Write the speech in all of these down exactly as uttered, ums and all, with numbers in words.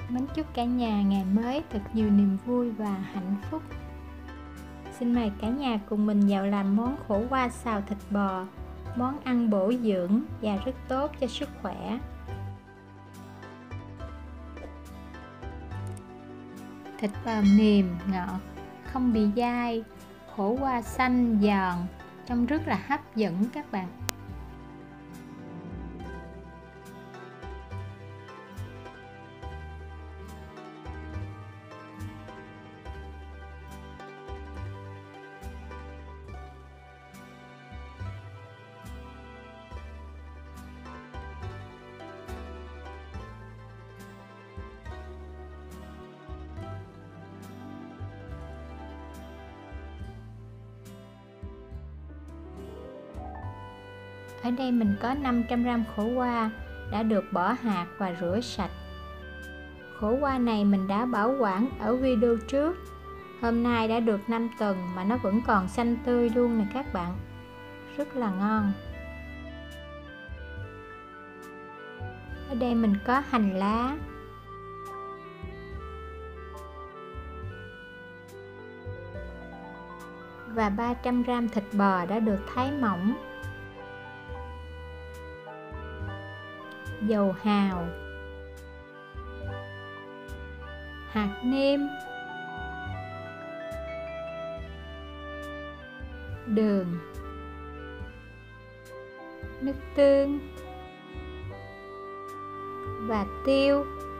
Mến chúc cả nhà ngày mới thật nhiều niềm vui và hạnh phúc. Xin mời cả nhà cùng mình vào làm món khổ qua xào thịt bò, món ăn bổ dưỡng và rất tốt cho sức khỏe. Thịt bò mềm, ngọt, không bị dai, khổ qua xanh, giòn, trông rất là hấp dẫn các bạn. Ở đây mình có năm trăm gam khổ qua đã được bỏ hạt và rửa sạch. Khổ qua này mình đã bảo quản ở video trước. Hôm nay đã được năm tuần mà nó vẫn còn xanh tươi luôn nè các bạn. Rất là ngon. Ở đây mình có hành lá, và ba trăm gam thịt bò đã được thái mỏng, dầu hào, hạt nêm, đường, nước tương và tiêu.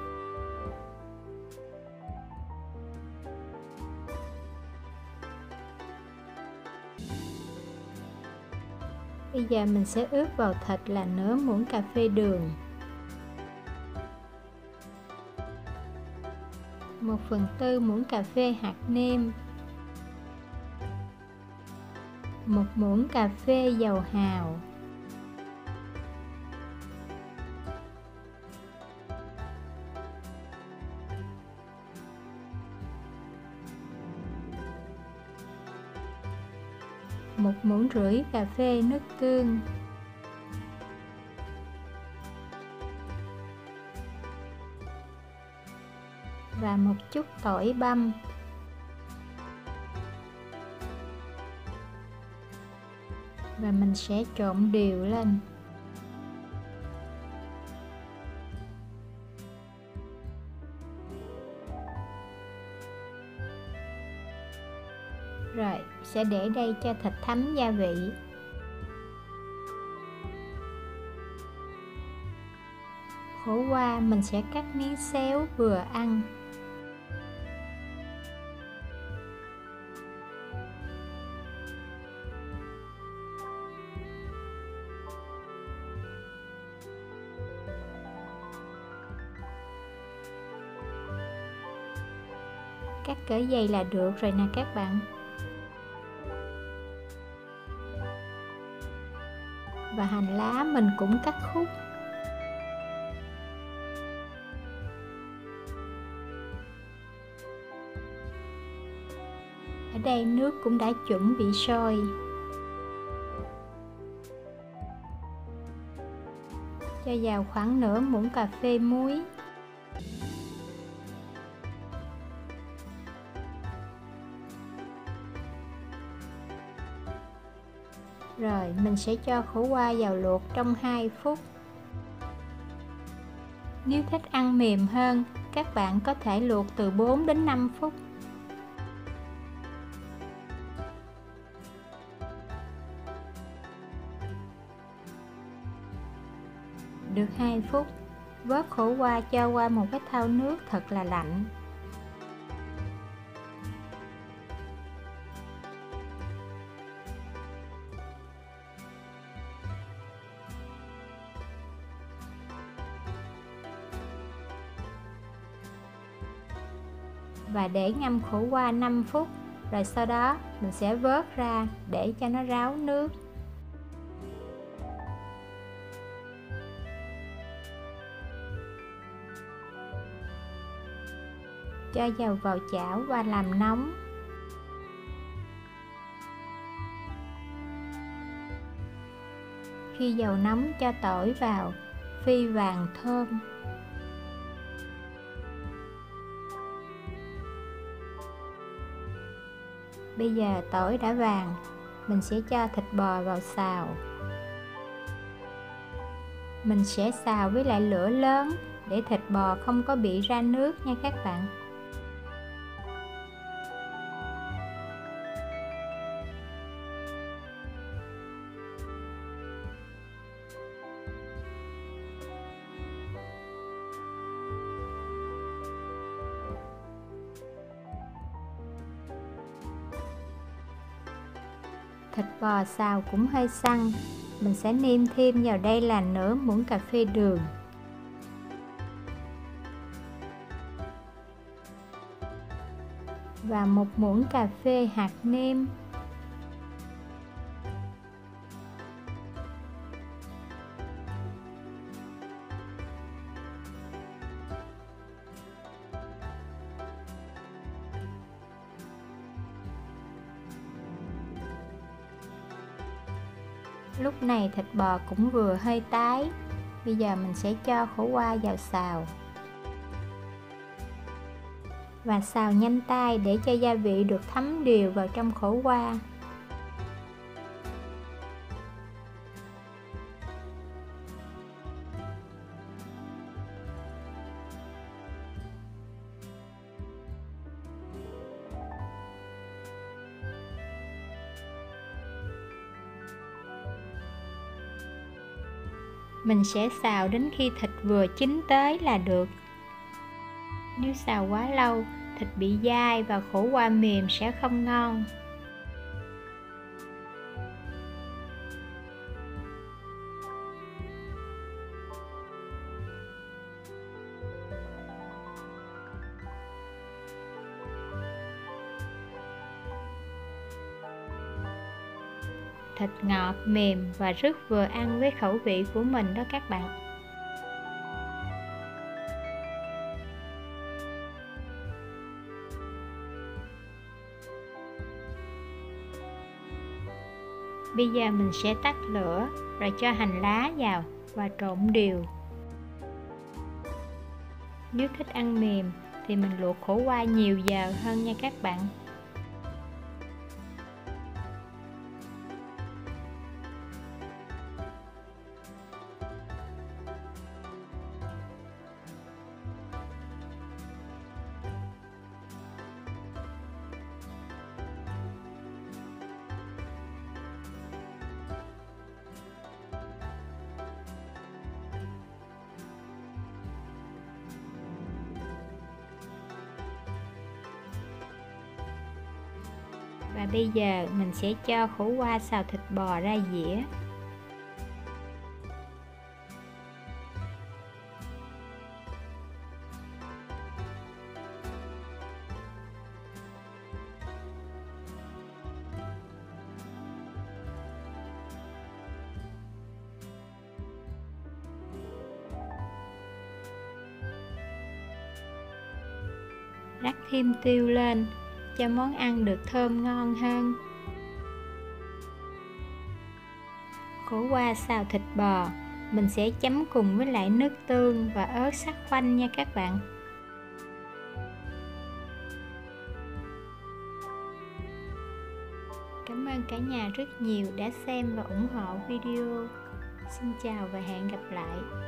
Bây giờ mình sẽ ướp vào thịt là nửa muỗng cà phê đường, một phần tư muỗng cà phê hạt nêm, một muỗng cà phê dầu hào, một muỗng rưỡi cà phê nước tương, và một chút tỏi băm. Và mình sẽ trộn đều lên. Rồi, sẽ để đây cho thịt thấm gia vị. Khổ qua mình sẽ cắt miếng xéo vừa ăn. Cắt cỡ dày là được rồi nè các bạn. Và hành lá mình cũng cắt khúc. Ở đây nước cũng đã chuẩn bị sôi. Cho vào khoảng nửa muỗng cà phê muối. Rồi mình sẽ cho khổ qua vào luộc trong hai phút. Nếu thích ăn mềm hơn, các bạn có thể luộc từ bốn đến năm phút. Được hai phút, vớt khổ qua cho qua một cái thau nước thật là lạnh. Và để ngâm khổ qua năm phút, rồi sau đó mình sẽ vớt ra để cho nó ráo nước. Cho dầu vào chảo và làm nóng. Khi dầu nóng cho tỏi vào, phi vàng thơm. Bây giờ tỏi đã vàng, mình sẽ cho thịt bò vào xào. Mình sẽ xào với lại lửa lớn để thịt bò không có bị ra nước nha các bạn. Thịt bò xào cũng hơi săn, mình sẽ nêm thêm vào đây là nửa muỗng cà phê đường, và một muỗng cà phê hạt nêm. Lúc này thịt bò cũng vừa hơi tái. Bây giờ mình sẽ cho khổ qua vào xào và xào nhanh tay để cho gia vị được thấm đều vào trong khổ qua. Mình sẽ xào đến khi thịt vừa chín tới là được. Nếu xào quá lâu, thịt bị dai và khổ qua mềm sẽ không ngon. Thịt ngọt, mềm và rất vừa ăn với khẩu vị của mình đó các bạn. Bây giờ mình sẽ tắt lửa rồi cho hành lá vào và trộn đều. Nếu thích ăn mềm thì mình luộc khổ qua nhiều giờ hơn nha các bạn. Và bây giờ mình sẽ cho khổ qua xào thịt bò ra dĩa. Rắc thêm tiêu lên cho món ăn được thơm ngon hơn. Khổ qua xào thịt bò, mình sẽ chấm cùng với lại nước tương và ớt sắc khoanh nha các bạn. Cảm ơn cả nhà rất nhiều đã xem và ủng hộ video. Xin chào và hẹn gặp lại.